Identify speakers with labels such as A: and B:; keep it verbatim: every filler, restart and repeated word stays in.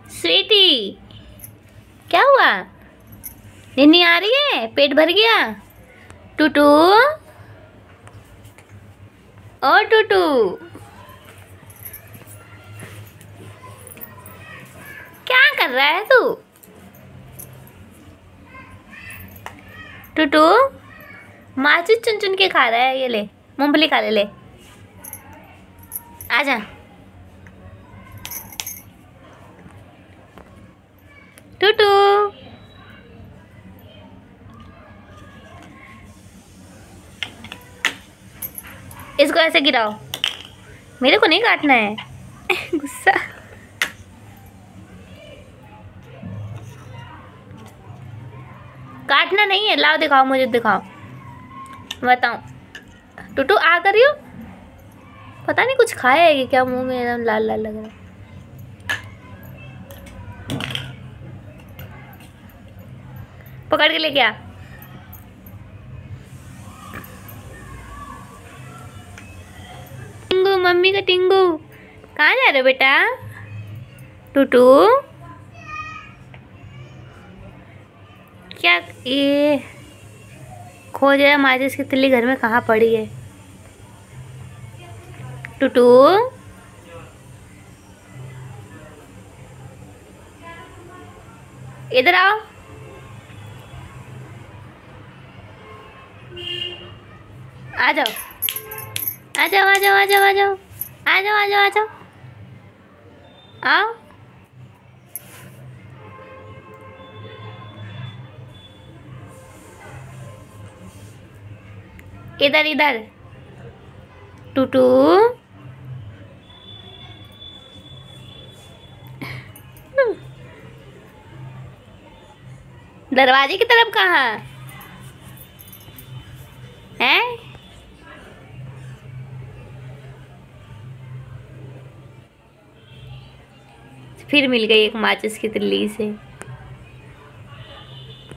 A: स्वीटी, क्या हुआ? नींद नहीं आ रही है? पेट भर गया? टूटू, ओ टूटू, क्या कर रहा है तू? टूटू, माचिस चुन चुन के खा रहा है। ये ले, मूंगफली खा ले, ले आजा। टूटू, इसको ऐसे गिराओ, मेरे को नहीं काटना है। गुस्सा। काटना नहीं है, लाओ दिखाओ, मुझे दिखाओ, बताओ। टूटू आ कर रही हो? पता नहीं कुछ खाया है कि क्या, मुंह में एकदम लाल लाल लग रहा है। पकड़ के लेके आ। टिंगू, मम्मी का टिंगू, कहाँ जा रहे हो बेटा? टूटू, क्या ये खोज रहा है? माचिस की तिल्ली घर में कहाँ पड़ी है? टूटू, इधर आओ। आ जाओ, आ जाओ, आ जाओ, आ जाओ, आ जाओ, आ जाओ, आ जाओ, आ जाओ, आओ। इधर इधर। टूटू, दरवाजे की तरफ कहाँ है? फिर मिल गई एक माचिस की तिल्ली से।